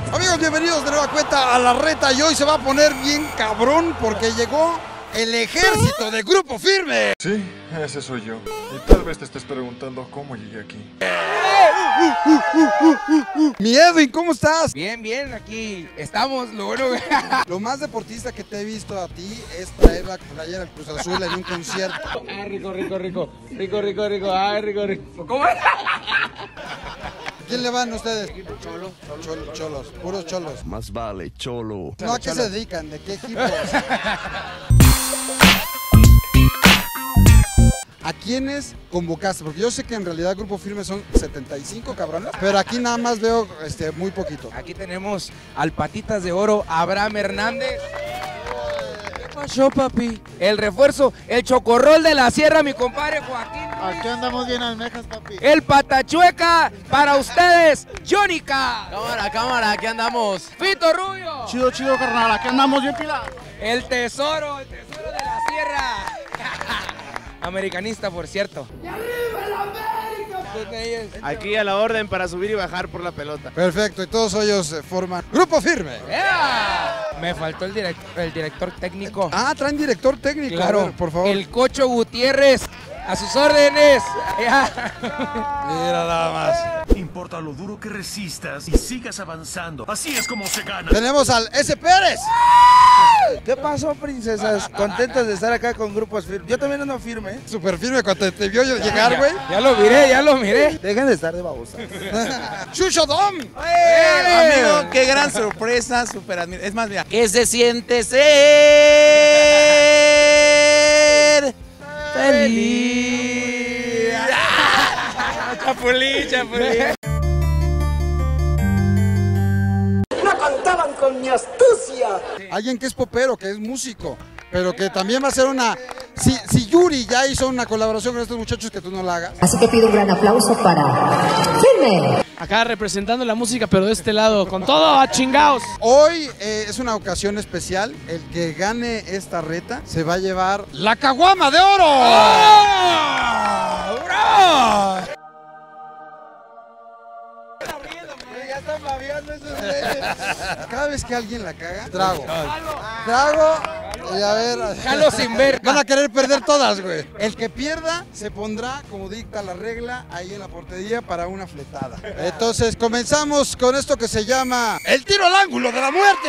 Amigos, bienvenidos de nueva cuenta a La Reta y hoy se va a poner bien cabrón porque llegó el ejército de Grupo Firme. Sí, ese soy yo. Y tal vez te estés preguntando cómo llegué aquí. Mi Edwin, ¿cómo estás? Bien, bien, aquí estamos, lo bueno. Lo más deportista que te he visto a ti es traer la playera del Cruz Azul en un concierto. Ah, rico. Ay, rico. ¿Cómo es? ¿Quién le van ustedes? Cholos, puros cholos. Más vale, cholo. No, ¿a qué se dedican? ¿De qué equipos? ¿A quiénes convocaste? Porque yo sé que en realidad Grupo Firme son 75 cabrones, pero aquí nada más veo muy poquito. Aquí tenemos al Patitas de Oro, Abraham Hernández. ¿Qué pasó, papi? El refuerzo, el chocorrol de la sierra, mi compadre Joaquín. Aquí andamos bien almejas, papi. El Patachueca, para ustedes, Jónica. Cámara, aquí andamos. Fito Rubio. Chido, carnal. Aquí andamos bien pila. El tesoro de la sierra. Americanista, por cierto. ¡Y arriba la América! Aquí a la orden para subir y bajar por la pelota. Perfecto, y todos ellos forman Grupo Firme. Me faltó el director técnico. Ah, traen director técnico. Claro, a ver, por favor. El Cocho Gutiérrez, a sus órdenes. Mira nada más. Importa lo duro que resistas y sigas avanzando. Así es como se gana. Tenemos al S. Pérez. ¿Qué pasó, princesas? Contentas de estar acá con Grupos Firme. Yo también ando firme, ¿eh? Súper firme cuando te vio llegar, güey. Ya lo miré. Dejen de estar de babosa. Chucho Dom. Amigo, qué gran sorpresa, súper admirable. Es más, mira, ¿qué se siente ser feliz? Chapulín. No contaban con mi astucia. Alguien que es popero, que es músico, pero que también va a ser una... Si Yuri ya hizo una colaboración con estos muchachos, que tú no la hagas. Así que pido un gran aplauso para Firme. Acá representando la música, pero de este lado, con todo a chingaos. Hoy es una ocasión especial. El que gane esta reta se va a llevar la caguama de oro. ¡Oh! ¡Bro! Ya están babeando esos güeyes. Cada vez que alguien la caga, trago y a ver, Jalo sin ver. van a querer perder todas, güey. El que pierda se pondrá, como dicta la regla, ahí en la portería para una fletada. Entonces comenzamos con esto que se llama el tiro al ángulo de la muerte.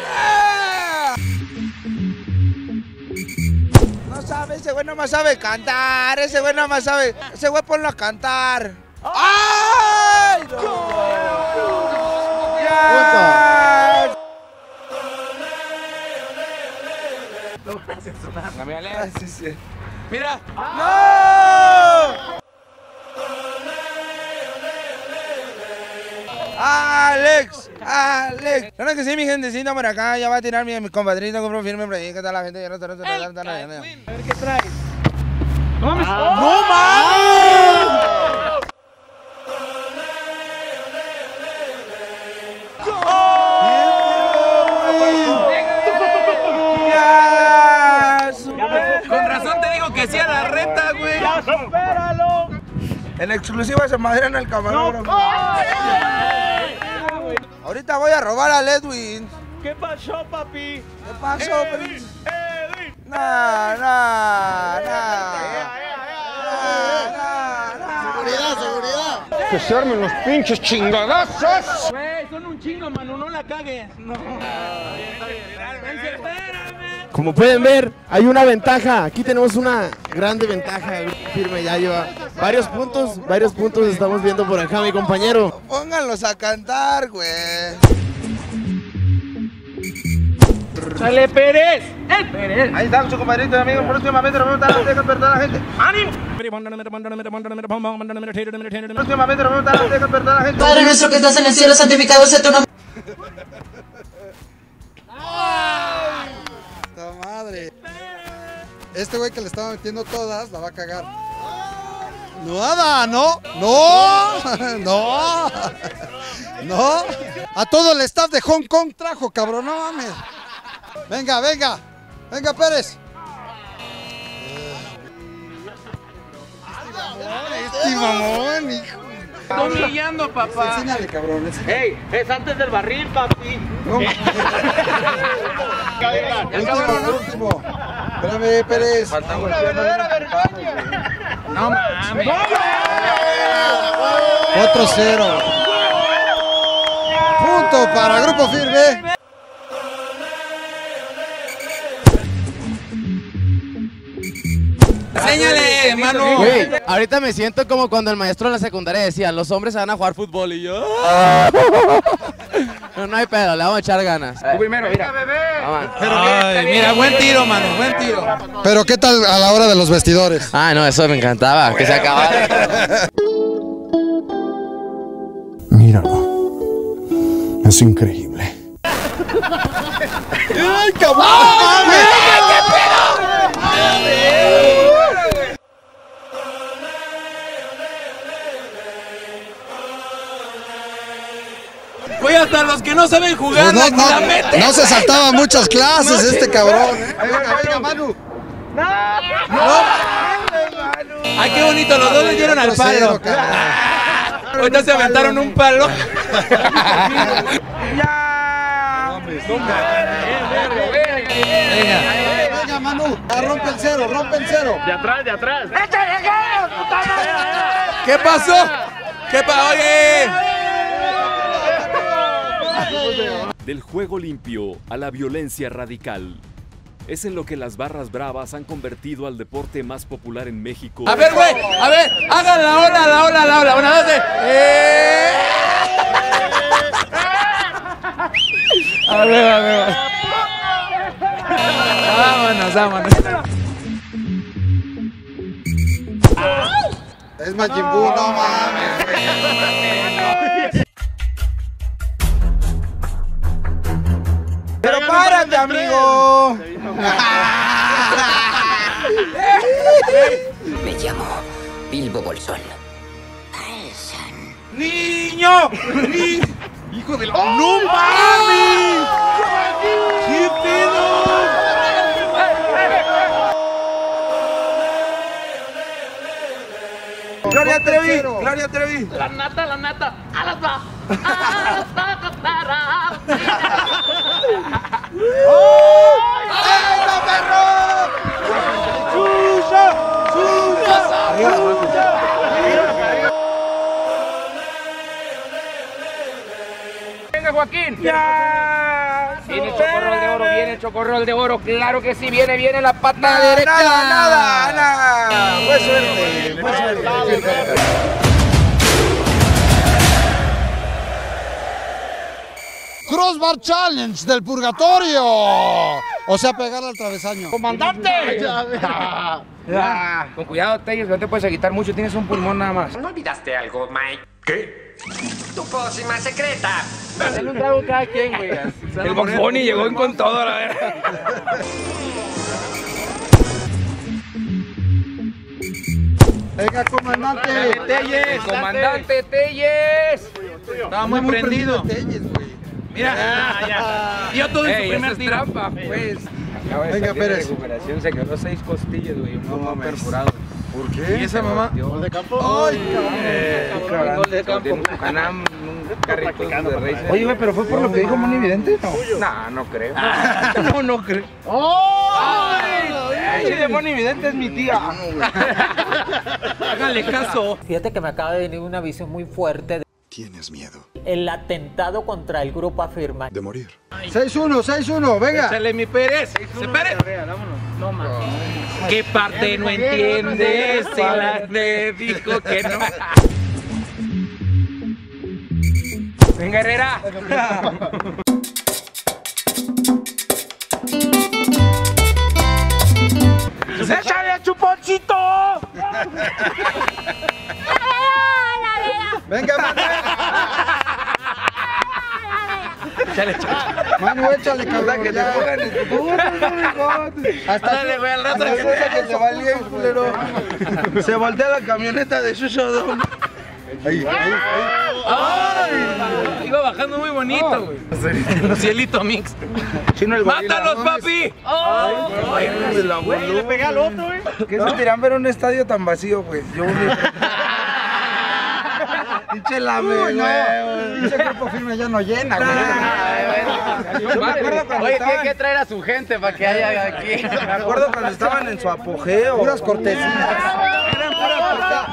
No sabe, ese güey nomás sabe cantar. Ese güey nomás sabe. Ese güey ponlo a cantar. ¡Ay! ¡No! ¡Ya! Sí. Mira. ¡No! ¡Alex! Claro que sí, mi gentecita por acá. Ya va a tirar mi compadrito, Grupo Firme. Por ahí, ¿qué tal la gente? Ya no está. A ver qué trae. ¡No mames! Con razón te digo que sí a la reta, güey. ¡Ya supéralo! En exclusiva se madrean el camarógrafo. Ahorita voy a robar al Edwin. ¿Qué pasó, papi? ¿Qué pasó, príncipe? Nah. Seguridad. Que se armen los pinches chingadazos. Güey, son un chingo, mano, no la cagues. No. Espérame. Como pueden ver, hay una ventaja. Aquí tenemos una grande ventaja. Firme ya lleva varios puntos estamos viendo por acá, mi compañero. Pónganlos a cantar, güey. ¡Sale Pérez! ¡El Pérez! Ahí está su compadrito, amigo. Próximamente nos vamos a dar a la gente. ¡Ánimo! Próximamente nos vamos a dar a la gente. Padre nuestro que estás en el cielo, santificado sea tu nombre. ¡La madre! Este güey que le estaba metiendo todas la va a cagar. Nada, no. A todo el staff de Hong Kong trajo, cabrón, no mames. Venga, Pérez. Este mamón, hijo. Estoy humillando, papá. Enséñale, cabrón. Enséñale. ¡Ey! Es antes del barril, papi. No, último. Espérame, Pérez. Una verdadera vergüenza. No mames. Otro 0. Punto para Grupo Firme. Enséñale, hermano. Güey, ahorita me siento como cuando el maestro en la secundaria decía, los hombres se van a jugar fútbol y yo... No hay pedo, le vamos a echar ganas. Tú primero, mira. Ay, mira, buen tiro, mano, buen tiro. Pero ¿qué tal a la hora de los vestidores? Ah, no, eso me encantaba, que se acabara. Míralo. Es increíble. ¡Ay, cabrón! ¡Qué pedo! Güey, hasta los que no saben jugar Pues la meten. no se saltaba muchas clases este cabrón. Venga, Manu. Ay, qué bonito, los dos le dieron al palo. Ahorita se aventaron un palo. Venga, Manu. Rompe el cero, rompe el cero. De atrás, de atrás. ¿Qué pasó? ¿Qué pasó? Oye. Del juego limpio a la violencia radical. Es en lo que las barras bravas han convertido al deporte más popular en México. A ver, güey, a ver, hagan la ola. Una, dos, A ver. Vámonos. Es Majin Buu, no mames. Pero párate, amigo. Me llamo Bilbo Bolsón. ¡Niño! ¡Hijo de la... ¡No mames! ¡Qué pedo! Gloria Trevi. La nata. A las va. ¡Ay, no, perro! Venga, Joaquín. Viene el chocorrol de oro, claro que sí, viene la pata derecha. Nada. Fue suerte. Crossbar Challenge del purgatorio. O sea, pegarle al travesaño. ¡Comandante! Con cuidado, Telles, que no te puedes agitar mucho, tienes un pulmón nada más. ¿No olvidaste algo, Mike? ¿Qué? Tu pócima secreta. Dale un trago cada quien, güey. El Box Bunny llegó con todo, la verdad. Venga, comandante. Telles. Comandante Telles. Estaba muy prendido. Telles, güey. Mira, dio todo en su primer tiro. Trampa, pues. Acaba de Venga, salir Pérez. de recuperación, se quedó 6 costillas, güey, un pulmón perforado. ¿Por qué? ¿Y esa mamá? ¿Gol de campo? ¡Ay, cabrón! Gol de campo. Un carrito de raíz. Oye, güey, pero fue por lo que dijo Moni Vidente, ¿no? No creo. No creo. ¡Ay! de Moni Vidente es mi tía. Háganle caso. Fíjate que me acaba de venir una visión muy fuerte. Tienes miedo El atentado contra el grupo Afirma. de morir. 6-1, venga. Échale mi Pérez. ¡Se Pérez! No mames. ¿Qué parte no entiendes? Si la le dijo que no. Venga, Herrera. ¡Échale, chuponcito! Venga, Manuel. Échale, Manu, échale, cabrón. Que te ya. pongan en tu puta, Hasta Dale, güey, al rato. que se valía el culero. Se voltea la camioneta de Shushodon. ahí. Iba bajando muy bonito, güey. Cielito mix. ¡Mátalos, papi! Le pegué al otro, güey. ¿Qué sentirán ver un estadio tan vacío, güey? Yo pinche lame, güey. Ese grupo firme ya no llena, güey. Oye, tiene que traer a su gente para que haya aquí. Me acuerdo cuando estaban en su apogeo. Puras cortesías. Eran puras cortesías.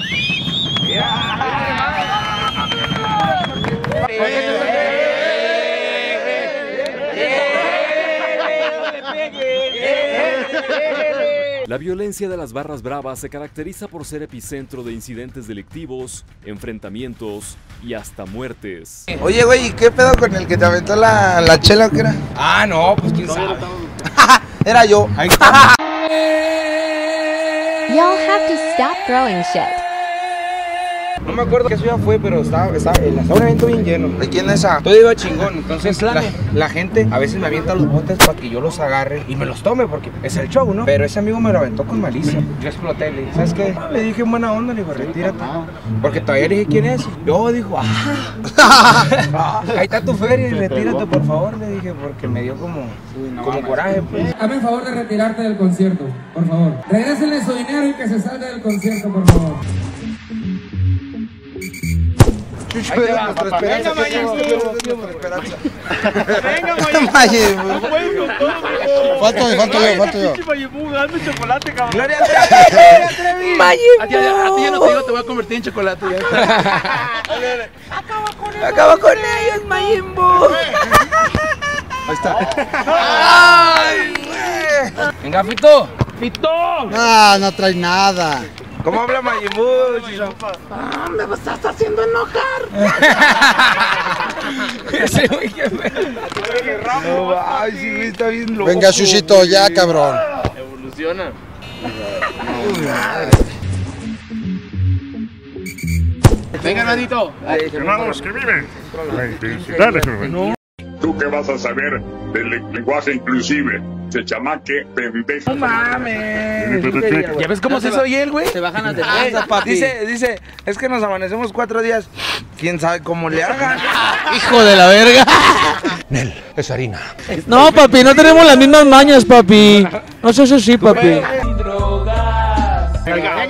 La violencia de las barras bravas se caracteriza por ser epicentro de incidentes delictivos, enfrentamientos y hasta muertes. Oye, güey, ¿y qué pedo con el que te aventó la chela o qué era? Ah, no, pues quién sabe. Era yo. Y'all have to stop throwing shit. No me acuerdo qué ciudad fue, pero estaba un evento bien lleno. ¿De quién es esa? Todo iba chingón, entonces la gente a veces me avienta los botes para que yo los agarre y me los tome porque es el show, ¿no? Pero ese amigo me lo aventó con malicia. Yo exploté, le dije, ¿sabes qué? Le dije en buena onda, le digo, retírate. Porque todavía le dije, ¿quién es? Yo dijo, ahí está tu feria y retírate, por favor, le dije, porque me dio como coraje, pues. Hazme el favor de retirarte del concierto, por favor. Regrésenle su dinero y que se salga del concierto, por favor. Chucho, era nuestra esperanza. Venga, Mayimbu. Falto yo. Mayimbu, dame chocolate, cabrón. Gloria Trevi. A ti ya no te digo, te voy a convertir en chocolate. Acaba con ellos, Mayimbu. Ahí está. ¡Ay, güey! Venga, Fito. No trae nada. ¿Cómo habla Mayimbu? Me estás haciendo enojar. Ese güey que No, ay, sí, güey, está bien loco. Venga, Chuchito, ya, cabrón. Evoluciona. Venga, Nadito. Hermanos que viven la intensidad de su juventud. ¿Tú qué vas a saber del lenguaje inclusive? Se chamaque pendejo. No mames. ¿Ya ves cómo se oye él, güey? Se bajan las defensas, papi. Dice, es que nos amanecemos 4 días. ¿Quién sabe cómo le hagan? Hijo de la verga. Nel, es harina. No, papi, no tenemos las mismas mañas, papi. No seas así, papi. Drogas. Venga.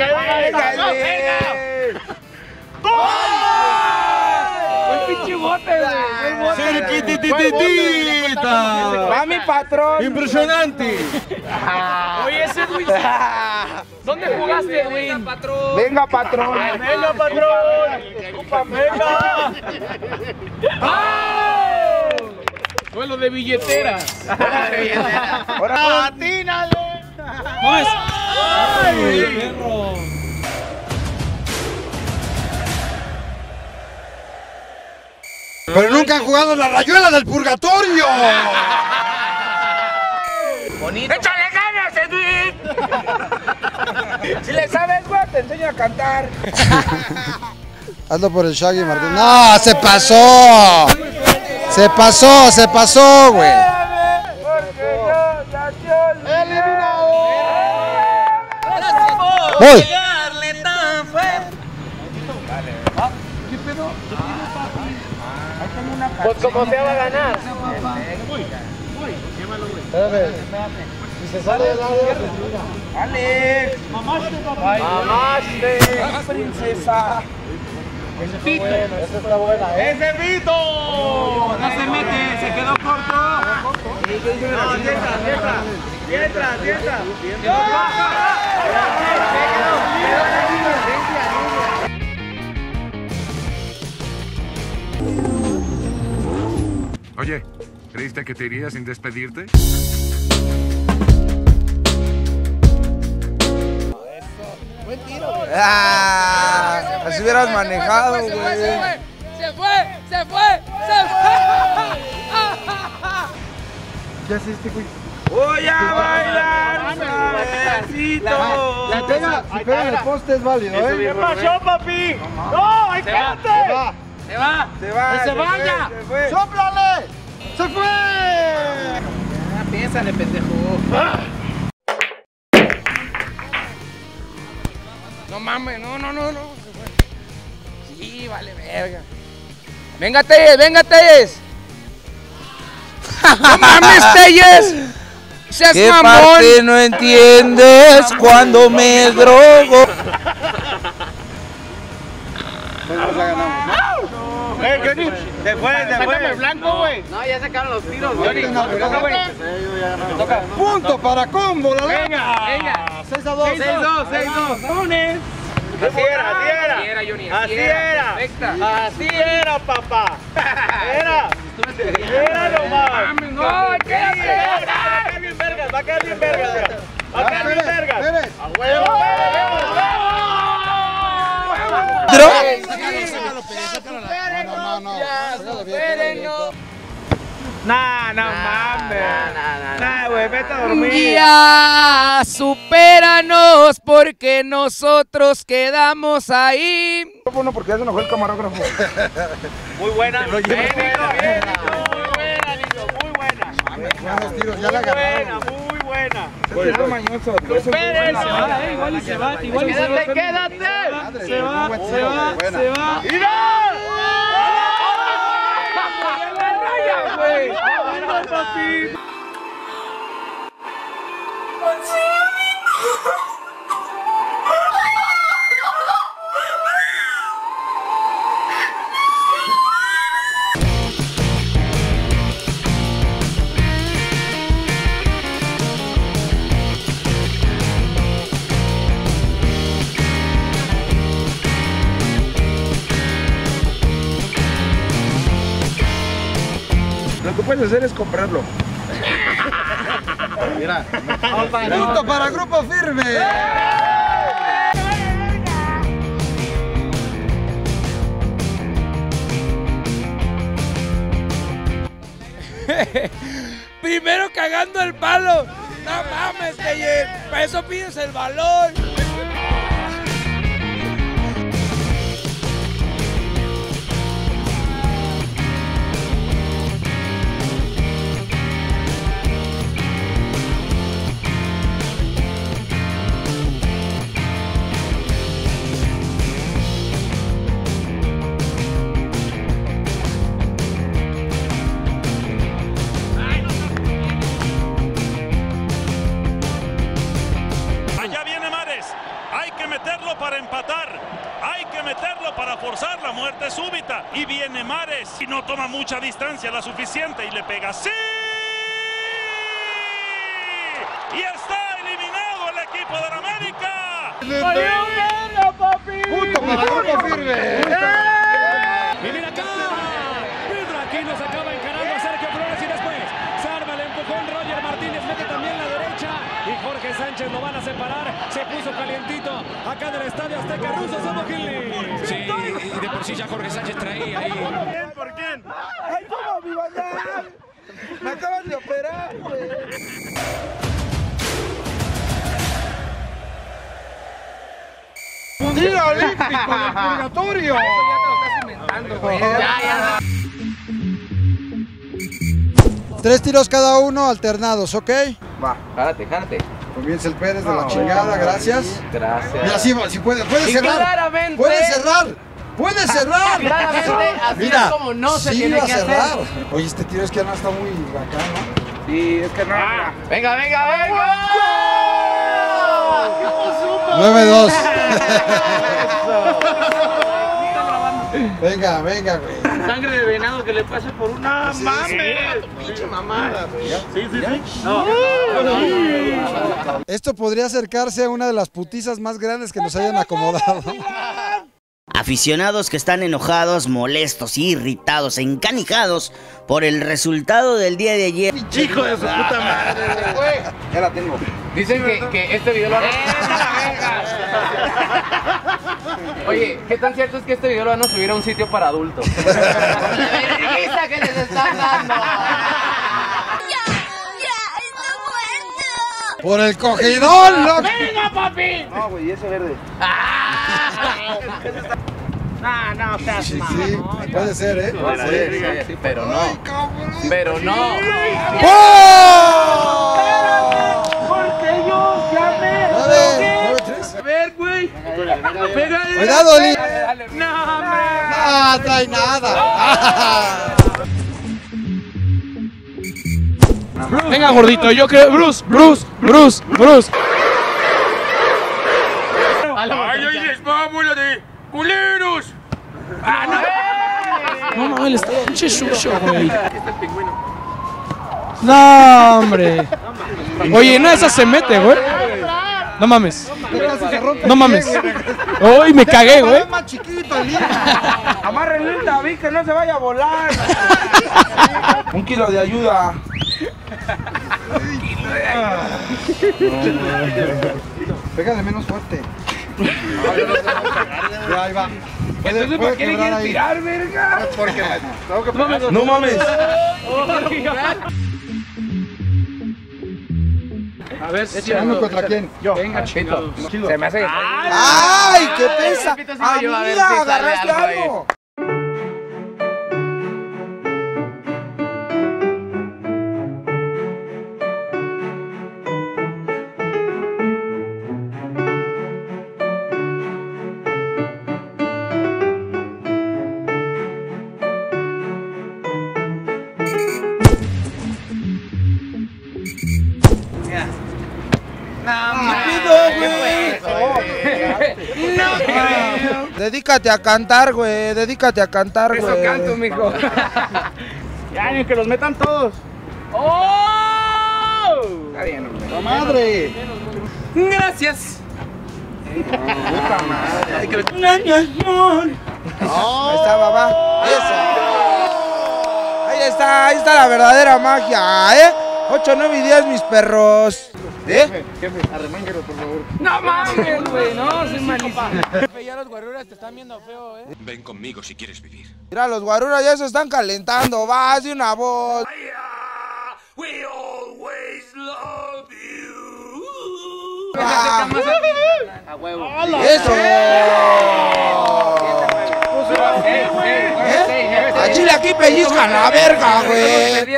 Pinche bote, güey. ¡Cerquitititita! ¡Va mi patrón! ¡Impresionante! Oye, ese Edwin. ¿Dónde jugaste, Edwin? Venga, patrón. Venga, patrón. Venga. Duelo de billeteras. Ahora, atínale. ¡Ay, perro! Pero nunca han jugado la rayuela del purgatorio. Bonito. ¡Échale ganas, Edwin! Si le sabes, güey, te enseño a cantar. Hazlo por el Shaggy Martín. ¡No! ¡Se pasó! ¡Se pasó, güey! ¡Voy! Pues como se va a ganar. Si se sale del área, ¡Alex! ¡Mamaste! ¡Princesa! ¡Vito! esa está buena, ¿eh? ¡Ese Vito! No se mete, se quedó corto. No, entra. Oye, ¿creíste que te irías sin despedirte? Así hubieras manejado, güey. ¡Se fue! ¿Qué haces este güey? ¡Voy a bailar suavecito! La pega, si pega en el poste es válido, ¿eh? ¿Qué pasó, papi? ¡No! ¡Hay gente! Se va. ¡Que se vaya! ¡Sóplale! ¡Se fue! Piénsale, pendejo. No mames, no. Sí, vale, verga. Venga, Telles. ¡No mames, Telles! ¡Seas ¿Qué mamón! parte no entiendes cuando me drogo? Pues nos la ganamos. Johnny, se fue. Sácame blanco, güey. No, ya sacaron los tiros, güey. Toca. Punto para combo, la Venga. 6-2. 6-2. ¡Vámonos! Así era, Johnny. Así era. Así era, papá. Era nomás. No, quédate. Va a quedar bien vergas. A huevo. No mames. Nah, güey, vete a dormir. Ya, supéranos porque nosotros quedamos ahí. Bueno, porque ya se enojó el camarógrafo. Muy buena. Muy buena. Buenos tiros, ya la agarraron. Muy buena. Cuidado mañoso. Igual y se va. Quédate. Se va. ¡Mira! Lo que puedes hacer es comprarlo. Mira. Punto para Grupo Firme. Primero cagando el palo. No mames, Keyer. Para eso pides el balón. Para empatar, hay que meterlo para forzar la muerte súbita. Y viene Mares y no toma mucha distancia, la suficiente, y le pega. ¡Sí! Y está eliminado el equipo de la América. Punto para Grupo Firme. Y mira acá, Pedro Aquino se acaba encarando a Sergio Flores y después se arma el empujón. Roger Martínez mete también la derecha y Jorge Sánchez lo van a separar. Se puso calientito acá en el Estadio Azteca. Russo Samogili. Sí, y de por sí ya Jorge Sánchez traía ahí. ¿Por quién? ¡Ay, toma mi bandana! ¡Me acaban de operar, güey! ¡Un día olímpico del purgatorio! Ya te lo estás inventando, güey. Ya. 3 tiros cada uno, alternados, ¿ok? Va, jálate. Comienza el Pérez de la chingada, gracias. Gracias. Mira, sí puede cerrar. Claramente. Puede cerrar. Claramente, así mira, es como no se sí tiene va a que cerrar. hacer. Oye, este tiro es que no está muy bacán, ¿no? Sí, es que no. Venga. 9-2. Venga, güey. Sangre de venado que le pase por una mames. Pinche mamada. Sí. No. Esto podría acercarse a una de las putizas más grandes que nos hayan acomodado. Aficionados que están enojados, molestos, irritados, encanijados por el resultado del día de ayer. Hijo de su puta madre. Ya la tengo. Dicen que este video lo van a... Oye, ¿qué tan cierto es que este video lo van a subir a un sitio para adultos? ¡Esa que les están dando! ¡Por el cogidón, loco! ¡Venga, papi! No, güey, ese verde. No, seas Sí, puede ser, ¿eh? Sí, pero no. Pero no. Porque yo llamé. 9-3. A ver, güey. Pégale. Cuidado, Oli. No, hombre. No trae nada. Venga, gordito, yo creo. Bruce. Ay, vámonos de culeros. No mames, está pinche chucho, güey. No, hombre. Oye, no, esa se mete, güey. No mames. No mames. Uy, me cagué, güey. Es más chiquito el niño. Amárrenle el David que no se vaya a volar. 1 kilo de ayuda. Pégale menos fuerte. Ahí va. Entonces, ¿para qué le quieres tirar, verga? Porque no mames. A ver, ¿Uno contra quién? Yo. Venga, chido. Se me hace. ¡Ay, qué pesa! ¡Amiga, agarraste algo! Dedícate a cantar, güey. Dedícate a cantar, güey. Eso canto, mijo. Ya, ni que los metan todos. ¡Oh! Está bien, hombre. ¡La madre! Gracias. Puta madre. Ahí está, papá. Eso. Ahí está la verdadera magia, ¿eh? 8, 9 y 10, mis perros. Jefe, arremánguelo, por favor. No mames, güey, no, soy malísimo. Jefe, ya los guaruras te están viendo feo, ¿eh? Ven conmigo si quieres vivir. Mira, los guaruras ya se están calentando. Va, hace una voz. We always love you. Ah, A huevo. eso. A Chile aquí pellizcan la verga, güey.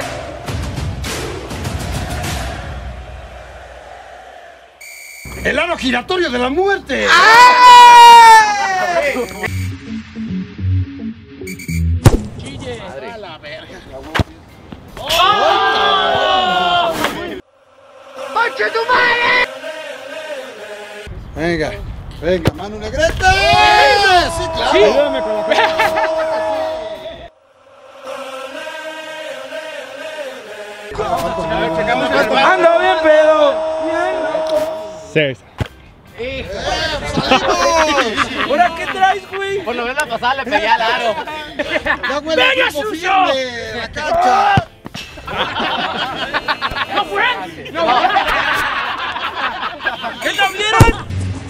¡El ano giratorio de la muerte! Chille. A la verga. ¡Conche tu madre! Venga, venga, Manu Negrete. Sí, claro. Sí. Ayúdame con la pena. Ando bien pedo. Sí. ¿Ahora qué traes, güey? Por lo menos la pasada le pegué al aro. ¡Ya huele a tiempo firme la cancha! ¡No fue! ¡No! ¿Qué también?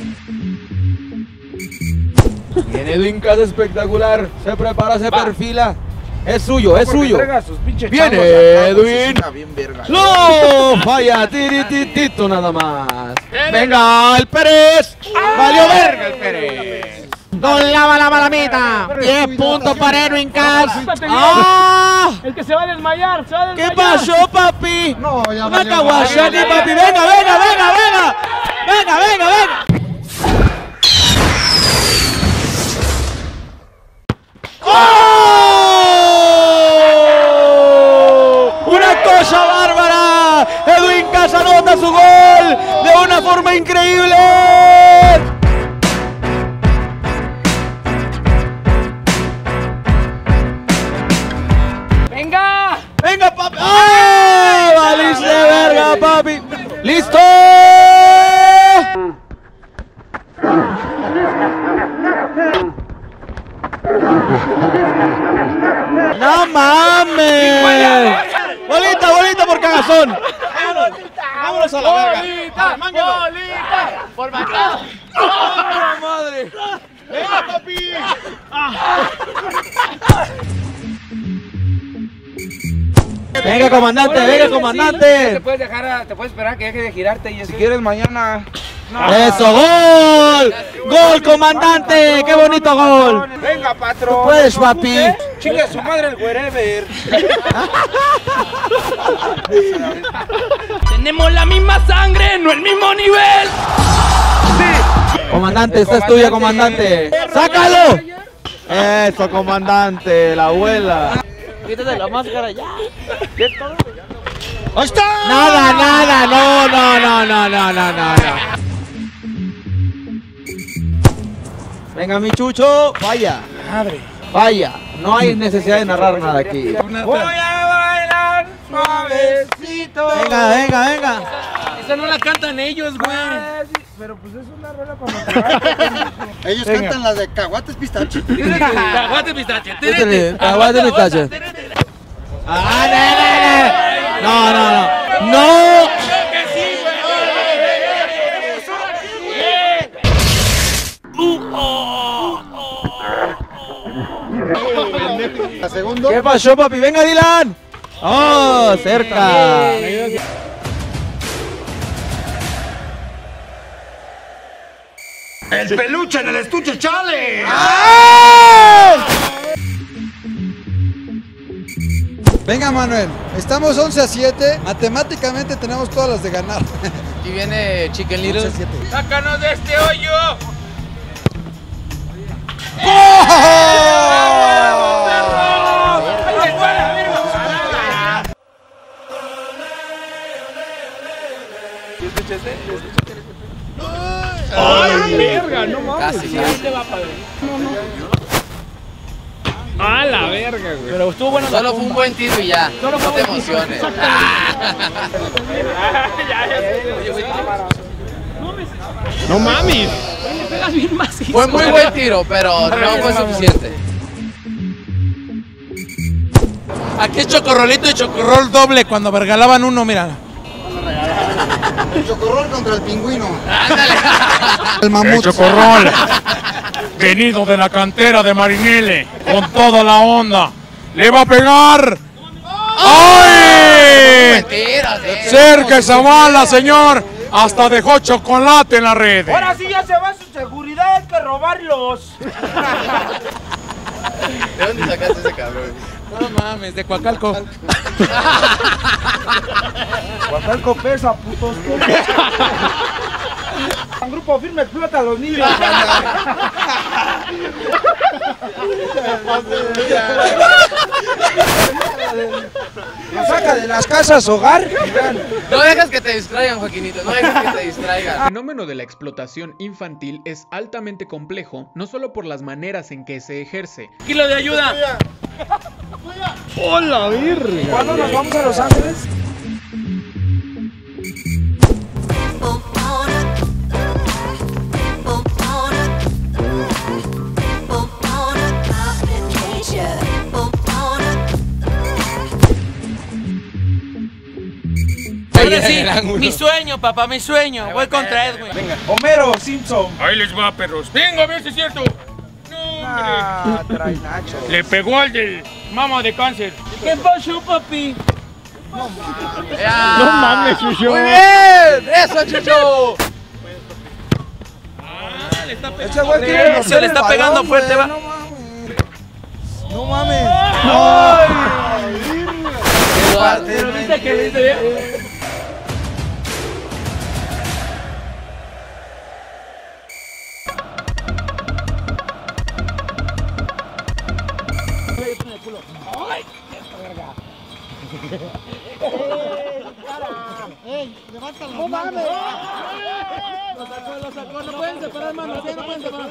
Viene Edwin Casa espectacular. Se prepara, se perfila. Es suyo, es suyo. Viene Edwin. ¡No! Falla, tirititito nada más. Venga, el Pérez. Valió verga el Pérez. Don Lava la Malamita. 10 puntos para Edwin Cass. ¡Ah! El que se va a desmayar, se va a desmayar. ¿Qué pasó, papi? No, ya Una valió. caguachani, papi. Venga, venga, venga, venga. Venga, venga, venga. ¡Una cosa bárbara! Edwin Cass anota su gol de una forma increíble. ¡Venga! ¡Venga, papi! ¡Ah! ¡Valiste verga, papi! ¡Listo! ¡No mames! ¡Bolita, bolita por cagazón! ¡Vámonos a la verga! ¡Bolita! ¡Bolita! ¡Por matar! ¡Oh, madre! ¡Venga, papi! ¡Venga, comandante! ¡Venga, comandante! Te puedes dejar, te puedes esperar que deje de girarte y Si quieres mañana. ¡Eso, gol! ¡Gol, comandante! ¡Qué bonito gol! Venga, patrón. Tú puedes, papi. Chinga su madre el wherever. Tenemos la misma sangre, no el mismo nivel. Comandante, esta es tuya, comandante. ¡Sácalo! Eso, comandante, la abuela. Quítate la máscara ya. ¡Ahí está! Nada, nada, no, no, no, no, no, no, no. Venga, mi chucho, vaya. Madre. Vaya, no hay necesidad de narrar nada aquí. Voy a bailar suavecito. Venga, venga, venga. Esa no la cantan ellos, güey. Pero pues es una rola como Ellos cantan las de Caguates Pistache. Caguates Pistache. Caguates Pistache. No. La segunda. ¿Qué pasó, papi? Venga, Dylan. Oh, cerca. El peluche en el estuche, chale. Venga, Manuel, estamos 11-7. Matemáticamente tenemos todas las de ganar. Aquí viene Chicken Little. ¡Sácanos de este hoyo! ¡Ay, verga! No mames. Casi. ¡A la verga, güey! Pero estuvo bueno. Solo fue un buen tiro y ya. No te emociones. No mames. Le pegas bien macizo. Fue muy buen tiro, pero no fue suficiente. Aquí es chocorrolito y chocorrol doble cuando regalaban uno, mira. El chocorrol contra el pingüino. El mamut. El chocorrol. Venido de la cantera de Marinele. Con toda la onda. Le va a pegar. ¡Ay! Mentiras, Cerca esa bala, señor. Hasta dejó chocolate en la red. Ahora sí ya se va su seguridad, hay que robarlos. ¿De dónde sacaste ese cabrón? No mames, de Coacalco. Coacalco pesa, putos. Un grupo firme explota a los niños. Nos saca de las casas hogar. No dejas que te distraigan, Joaquinito, no dejas que te distraigan. El fenómeno de la explotación infantil es altamente complejo, no solo por las maneras en que se ejerce. ¡Kilo de ayuda! ¡Hola, virgen! ¿Cuándo nos vamos a Los Ángeles? Ahora sí, mi sueño, papá, mi sueño. Voy contra Edwin. Venga, Homero Simpson. Ahí les va, perros. Venga, a ver si es cierto. Trae Nacho. Le pegó al del mama de cáncer. ¿Qué pasó, papi? No mames. No mames, Chucho. Muy bien, eso, Chucho. Ese güey quiere Se le está pegando fuerte, va. No mames. Pero dice que le dice bien. Levántalo. No mames. Lo sacó, no pueden separar manos, no pueden separar.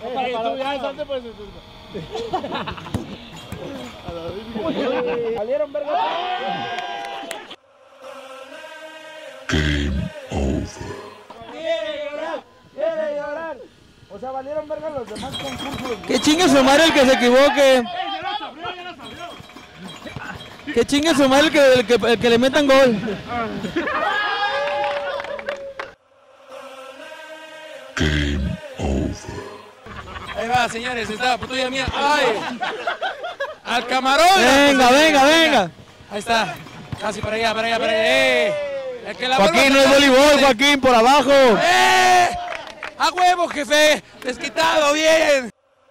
Salieron verga. Game over. Quiere llorar. O sea, valieron verga los demás concursos. Que chingue su madre el que se equivoque. Que chingue su madre el que le metan gol. Game over. Ahí va, señores, está tuya mía. ¡Ay! ¡Al camarón! Venga, venga, venga. Ahí está. Casi para allá, para allá, para allá. El que la Joaquín, no es voleibol, Joaquín, por abajo. ¡A huevo, jefe! ¡Desquitado, bien!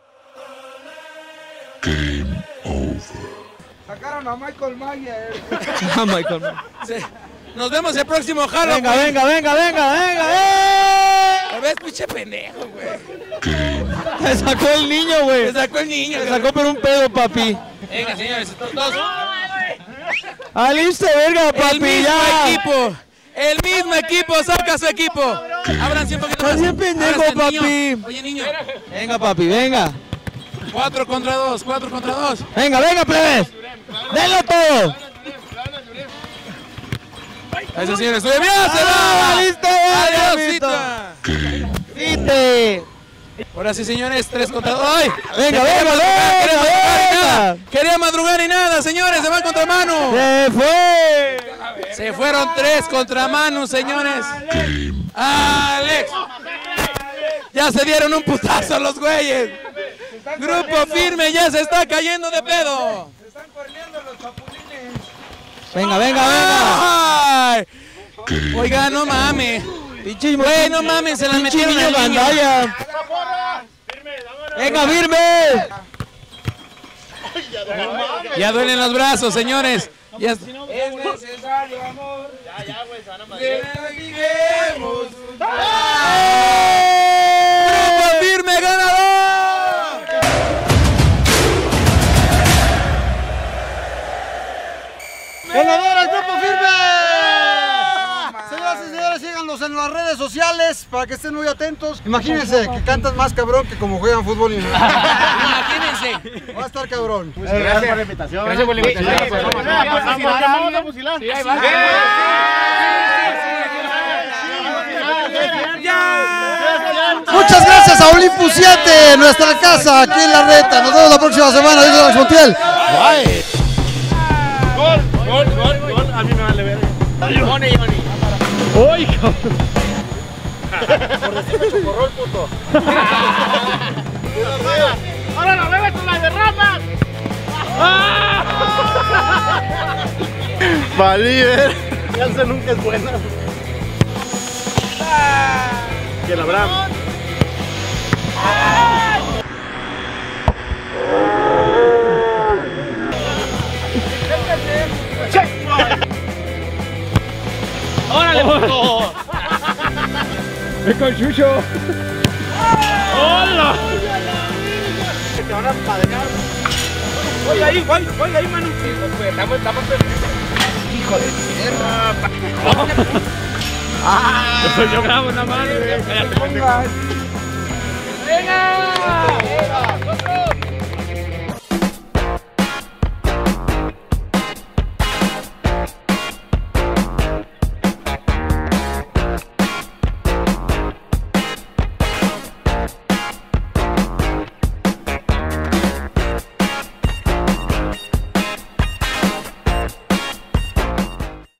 Game over. Sacaron a Michael Mayer. A Michael Mayer. Sí. Nos vemos el próximo Halloween. Venga, venga, venga, venga, venga. ¿Me ves, pinche pendejo, güey? Te sacó el niño, güey. Te sacó el niño. Te sacó por un pedo, papi. Venga, señores, todos. Aliste, verga, papi, El mismo ya. equipo. El mismo equipo saca su equipo. Abran 100 poquito más. Estás bien pendejo, Ábranse, papi. niño. Oye, niño. Venga, papi, venga. 4 contra 2, 4 contra 2. Venga, venga, plebes. Denlo todo. Eso, señores, estoy bien, se va. ¡Listo! ¡Adiósita! ¡Viste! Ahora sí, señores, 3 contra 2. ¡Ay! ¡Venga, venga! Quería madrugar y nada, señores, se va contra Manu. ¡Se fue! Se fueron 3 contra Manu, señores. ¡Alex! Ya se dieron un putazo los güeyes. Grupo Firme ya se está cayendo de pedo. Se están corriendo los chapulines. Venga, venga, venga. Ay. Oiga, no mames. Güey, no mames, se la metieron al niño. Venga, firme. Ya duelen los brazos, señores. Ya. Es necesario amor. Ya, güey, sana madre. ¡Grupo Firme ganador! ¡Ganador al Grupo Firme! Señoras y señores, síganlos en las redes sociales para que estén muy atentos. Imagínense que cantas más cabrón que como juegan fútbol. Imagínense. Va a estar cabrón. Gracias por la invitación. Gracias por la invitación. Muchas gracias a Olympus 7, nuestra casa aquí en La Reta. Nos vemos la próxima semana. Dice Alex Montiel. Bye. Gol. A mí me vale ver. Johnny. ¡Uy, cabrón! Por decirme chocorrol, puto. ¡Ahora no bebes con las derramas! Valíder. Janssen nunca es buena. Que la Abraham. ¡Órale, puto! ¡Es con Chucho! ¡Hola! Te van a padrear. Oye ahí, Manu. Estamos. Hijo de mierda. Yo grabo una mano. ¡Venga!